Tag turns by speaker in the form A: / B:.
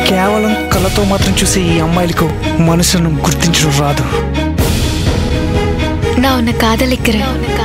A: కేవలం కళ్ళతో మాత్రం చూసే ఈ అమ్మాయిలకు మనసును గుర్తించడం రాదు.
B: நான் உன்னை காதலிக்கிறேன்.